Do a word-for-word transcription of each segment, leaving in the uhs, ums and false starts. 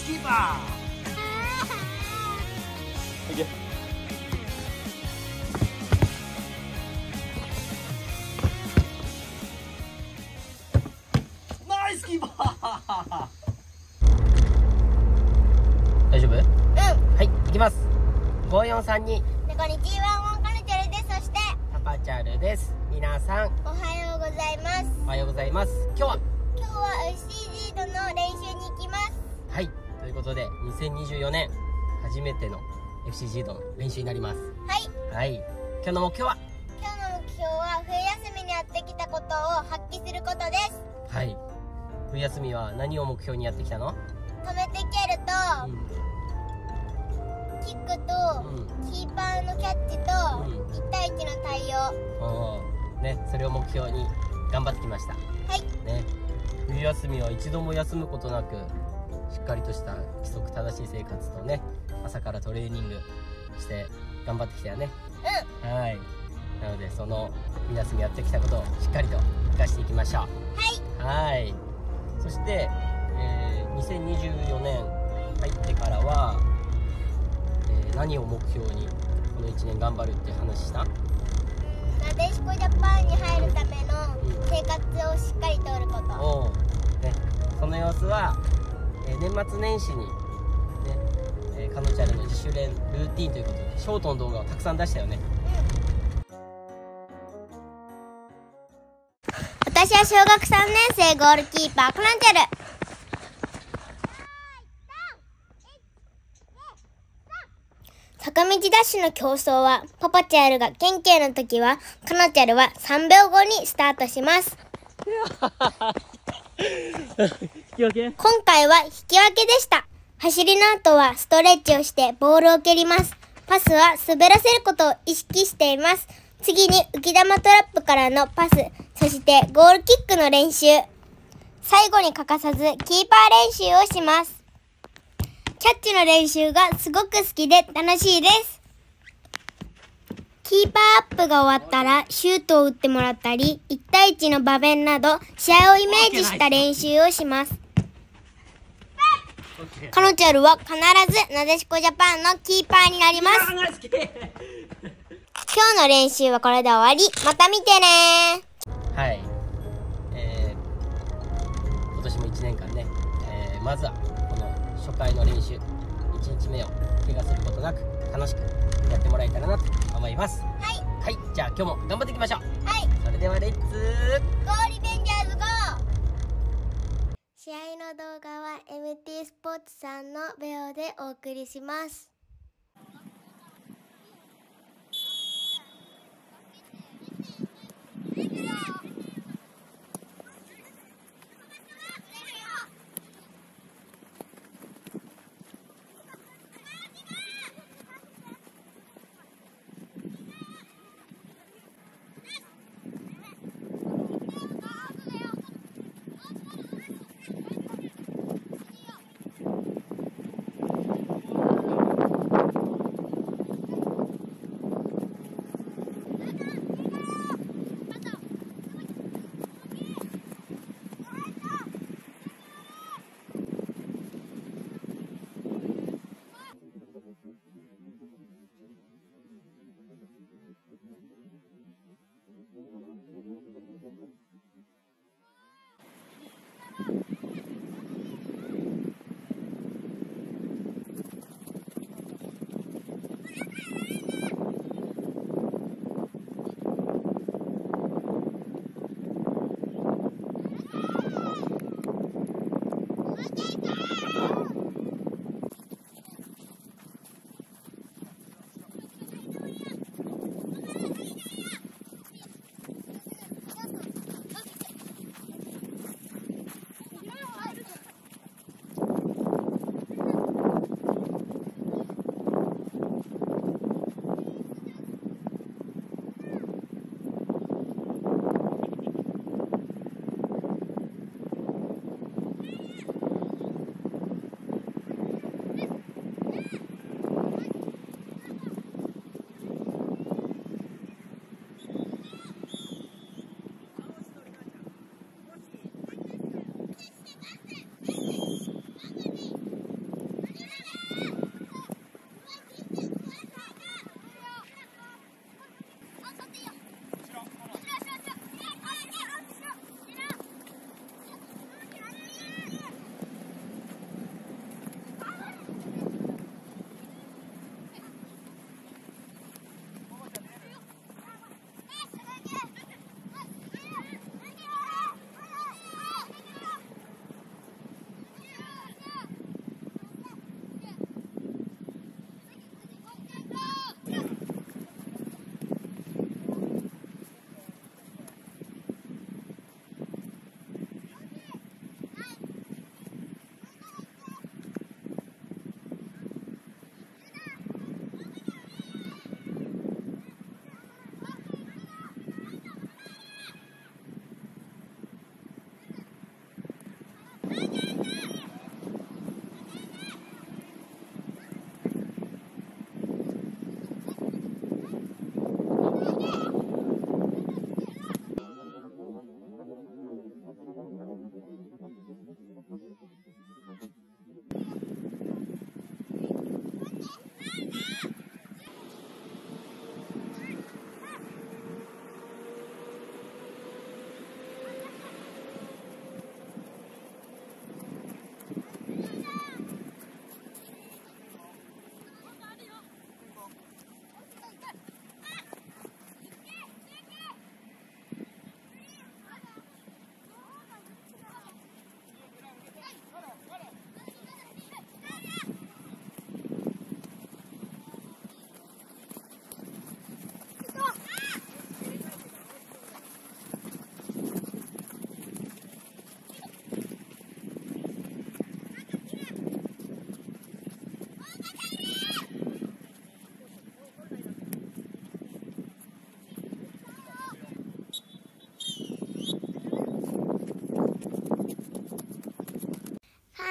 スキーパー。いけ。ナイスキーパー。大丈夫？うん。はい、行きます。ごよんさんに。 こんにちは、モンカルチャルです。そして、 パパチャルです。皆さん、 おはようございます。 おはようございます。今日は今日は エフシージー ドの練習に行きます。 はい、ということで、にせんにじゅうよねん、初めての エフシージー ドの練習になります。 はい。 はい。今日の目標は？ 今日の目標は、冬休みにやってきたことを発揮することです。 はい。冬休みは何を目標にやってきたの？ 止めて蹴ると、うん、キックと、うん、キーパーのキャッチと、うん、いち対いちの対応。 おー、ね、それを目標に頑張ってきました。 はい。 ね、冬休みは一度も休むことなく、しっかりとした規則正しい生活とね、朝からトレーニングして頑張ってきたよね。 うん。 はい。なので、その冬休みやってきたことをしっかりと生かしていきましょう。はい。はい。そして、えー、にせんにじゅうよねん入ってからは、えー、何を目標にこのいちねん頑張るって話した？ なでしこジャパンに入るための生活をしっかりとること。 おー、ね、その様子は、えー、年末年始に、ねえー、カノチャルの自主練ルーティンということでショートの動画をたくさん出したよね。 私は小学さんねん生ゴールキーパーカノチャル。坂道ダッシュの競争はパパチャルが元気の時はカノチャルはさんびょうごにスタートします。今回は引き分けでした。走りの後はストレッチをしてボールを蹴ります。パスは滑らせることを意識しています。次に浮き玉トラップからのパス、そしてゴールキックの練習。最後に欠かさずキーパー練習をします。キャッチの練習がすごく好きで楽しいです。キーパーアップが終わったらシュートを打ってもらったり、いち対いちの場面など試合をイメージした練習をします。カノチャルは必ずなでしこジャパンのキーパーになります。今日の練習はこれで終わり。また見てね。 はい、えー、今年もいちねんかんね、えー、まずはこの初回の練習いちにちめを怪我することなく楽しくやってもらえたらなと思います。はい、はい、じゃあ今日も頑張っていきましょう。はい、それではレッツゴーリベンジャーズゴー。試合の動画は エムティー スポーツさんのベオでお送りします。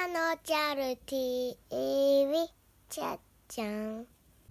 のチャルティービちゃっちゃん。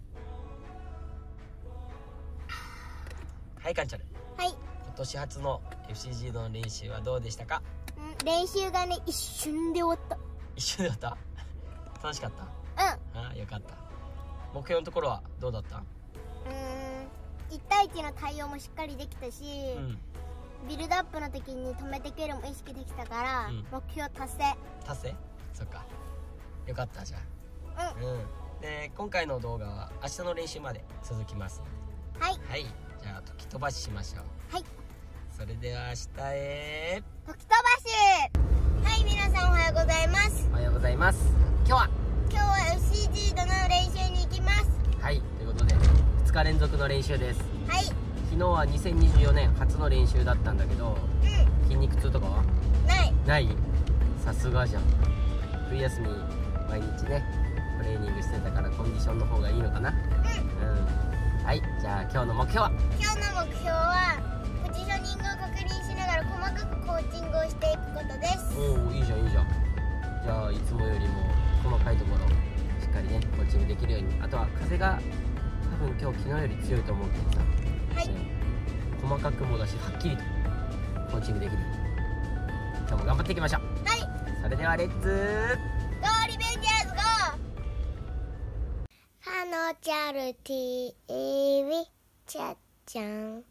はい、かんちゃる。 はい。 今年初の エフシージー の練習はどうでしたか？ うん、練習がね、一瞬で終わった。 一瞬だった楽しかった？ うん。 ああ、よかった。目標のところはどうだった？ うーん、いち対いちの対応もしっかりできたし、うん、ビルドアップの時に止めてくるも意識できたから、うん、目標達成。達成？ そっか、よかった。じゃあうん、うん、で今回の動画は明日の練習まで続きます。 はい、 はい、じゃあ時飛ばししましょう。 はい、 それでは明日へ時飛ばし。はい、皆さんおはようございます。 おはようございます。今日は今日は エフシージー の練習に行きます。 はい、ということでふつか連続の練習です。 はい。 昨日はにせんにじゅうよねん初の練習だったんだけど、うん、筋肉痛とかはないないさすがじゃん。冬休み毎日ねトレーニングしてたからコンディションの方がいいのかな。うん、うん、はい。じゃあ今日の目標は今日の目標はポジショニングを確認しながら細かくコーチングをしていくことです。 おお、いいじゃんいいじゃん。じゃあいつもよりも細かいところしっかりねコーチングできるように。あとは風が多分今日昨日より強いと思うけどさ、はい、ね、細かくもだしはっきりとコーチングできる。今日も頑張っていきましょう。 はい。 それではレッツゴーリベンジャーズゴー。ファノチャルティービちゃっちゃん。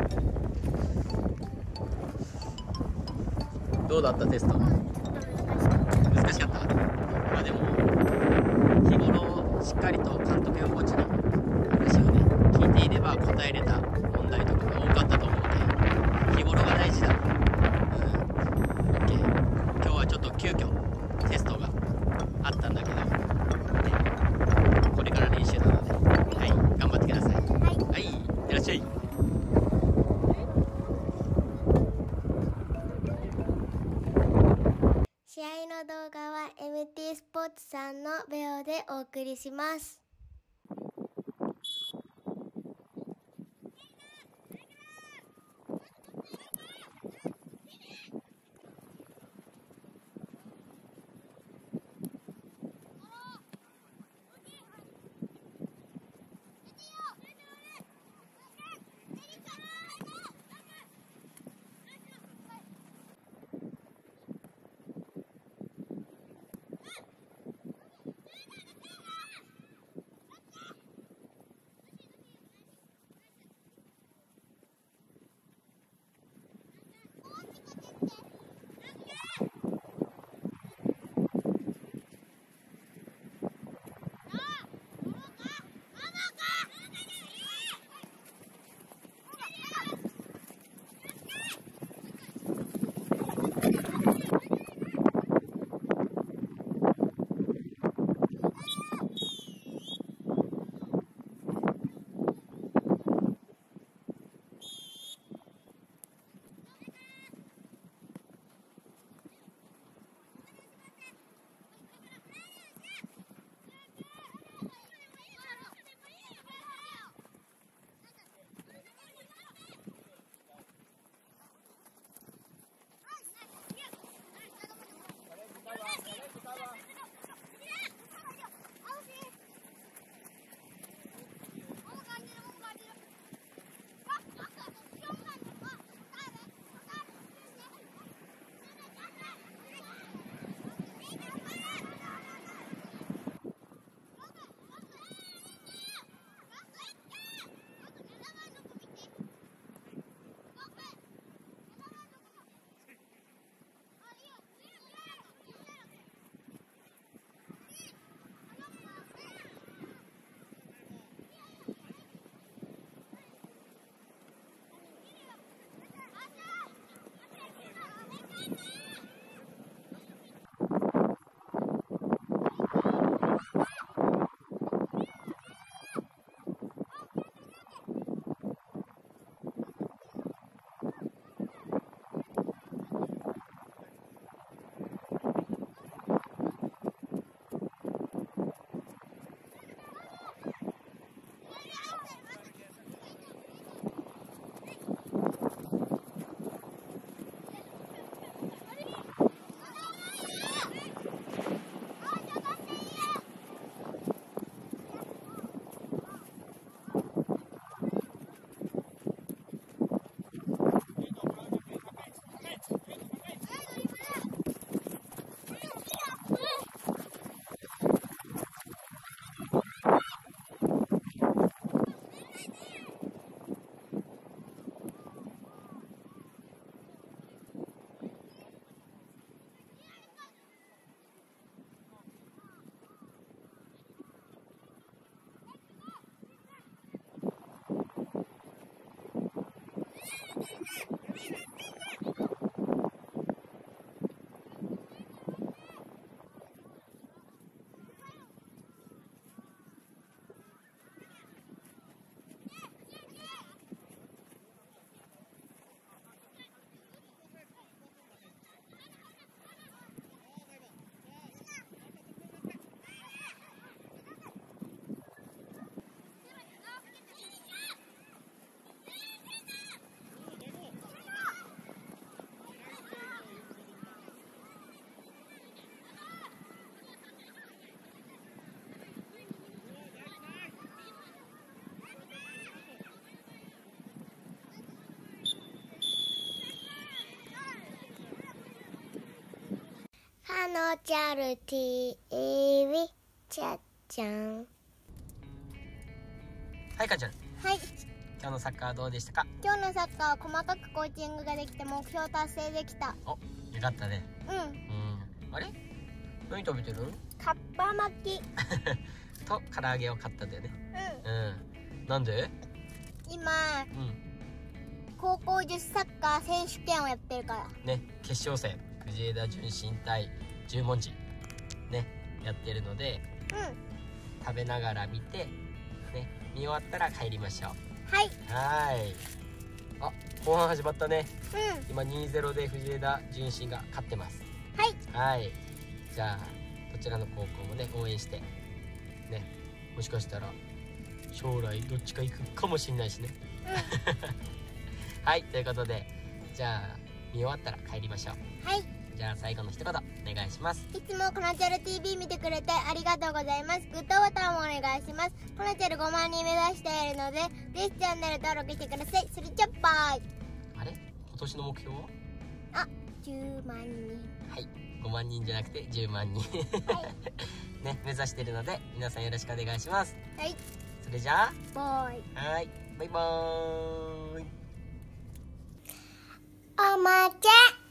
どうだったテスト？難しかった。まあでも日頃しっかりと監督やコーチの話をね聞いていれば答えれた問題とかが多かったと思うので、日頃が大事だ。うん、OK。今日はちょっと急遽テストがあったんだけど、ね、これから練習なので、はい、頑張ってください。はい、はい、いってらっしゃい。 試合の動画は エムティー スポーツさんのベオでお送りします。 かのちゃる ティーブイ ちゃっちゃん。 はい、かんちゃん、 はい、 今日のサッカーどうでしたか？ 今日のサッカーは細かくコーチングができて目標達成できた。 お、よかったね。 うん。 うん。あれ？何食べてる？ かっぱ巻き。 と唐揚げを買ったんだよね。 うん。 うん。なんで？ 今、 うん。 高校女子サッカー選手権をやってるから。 ね、決勝戦、藤枝順心対十文字ね、やってるので、 うん。 食べながら見てね、見終わったら帰りましょう。 はい。 はーい。あ、後半始まったね。 うん。 今 にたいゼロ で藤枝順心が勝ってます。 はい。 はい。じゃあどちらの高校もね、応援してね、もしかしたら将来どっちか行くかもしれないしね。はい、ということで、じゃあ見終わったら帰りましょう。 はい。 じゃあ最後の一言お願いします。 いつもこのチャル ティーブイ 見てくれてありがとうございます。グッドボタンもお願いします。このチャルごまんにん目指しているので、ぜひチャンネル登録してください。それじゃバイ。 あれ、今年の目標は？ あ、じゅうまんにん。 はい、ごまんにんじゃなくてじゅうまんにんはい。 ね、目指してるので皆さんよろしくお願いします。 はい。 それじゃあバイ。 はい、バイバーイ。 おまけ。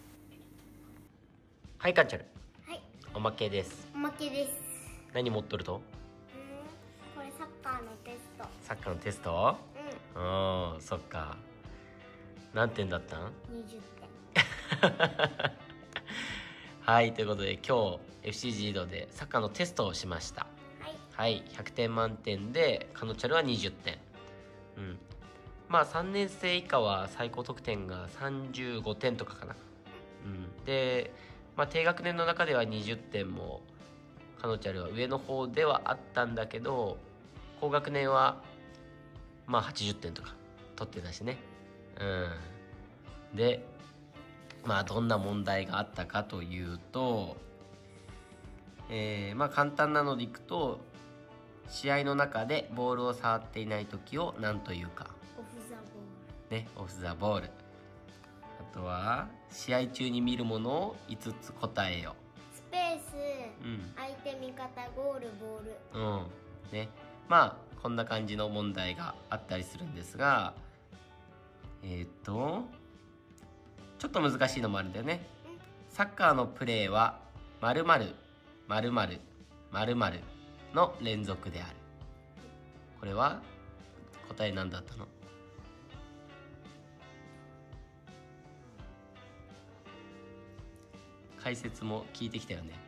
はい、かんちゃん、 はい。 おまけです。 おまけです。 何持っとると？ うん、これサッカーのテスト。 サッカーのテスト？ ううん、そっか。何点だったん？ ん。にじゅってん。 はい、ということで今日 エフシー ジードでサッカーのテストをしました。 はい。 はい、ひゃくてん満点でカノチャルはにじゅってん。うん。まあさんねん生以下は最高得点がさんじゅうごてんとかかな。うん。で、まあ低学年の中ではにじゅってんもカノチャルは上の方ではあったんだけど、高学年はまあはちじゅってんとか取ってたしね。うん。で、まあどんな問題があったかというと、えー、まあ簡単なのでいくと、試合の中でボールを触っていない時を何というか。 オフザボーね、オフザボール。あとは試合中に見るものをいつつ答えよ。 ル。スペース、 うん、 相手味方、ゴール、ボール。 うんね、まあこんな感じの問題があったりするんですが、えっとちょっと難しいのもあるんだよね。サッカーのプレーは〇〇〇〇〇〇の連続である。これは答え何だったの？解説も聞いてきたよね。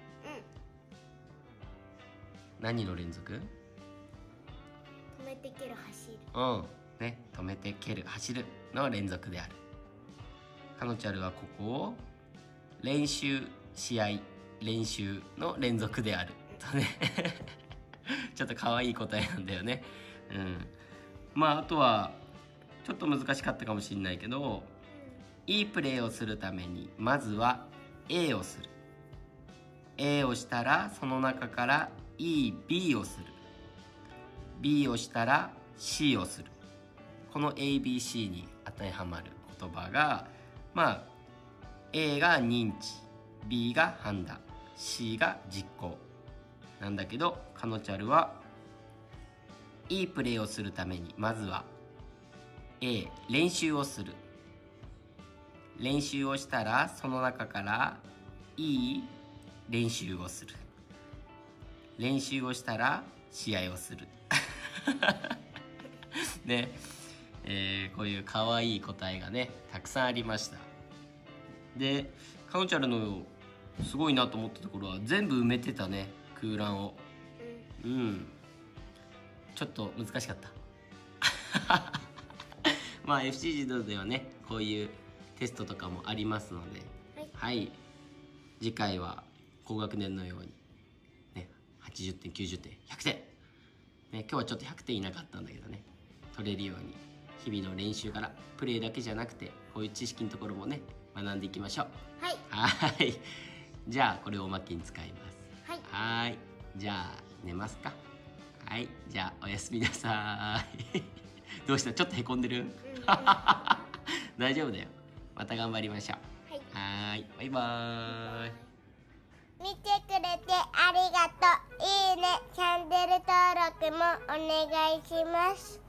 うん。 何の連続？ 止めて蹴る、走る。 うんね、止めて蹴る走るの連続である。カノチャルはここを練習試合練習の連続であるとねちょっと可愛い答えなんだよね。うん。まああとはちょっと難しかったかもしれないけど、いいプレーをするためにまずは A をする。 A をしたらその中からいい B をする。 B をしたら C をする。この エービーシー に当てはまる言葉が、まあ A が認知、 B が判断、 C が実行なんだけど、カノチャルはいいプレーをするためにまずは A 練習をする。練習をしたらその中からいい練習をする。練習をしたら試合をするね、えー、こういう可愛い答えがねたくさんありました。で、カノチャルのすごいなと思ったところは全部埋めてたね、空欄を。うん、ちょっと難しかったまあ エフシー ジードではねこういうテストとかもありますので、はい、はい、次回は高学年のようにねはちじゅってんきゅうじゅってんひゃくてん、ね、今日はちょっとひゃくてんいなかったんだけどね、取れるように日々の練習からプレーだけじゃなくてこういう知識のところもね学んでいきましょう。 はいはい。じゃあこれをおまけに使います。 はい。 はい。じゃあ寝ますか。はい。じゃあおやすみなさい。どうした？ちょっとへこんでる？うん、大丈夫だよ。また頑張りましょう。はい。はい。バイバーイ。 見てくれてありがとう。いいね、チャンネル登録もお願いします。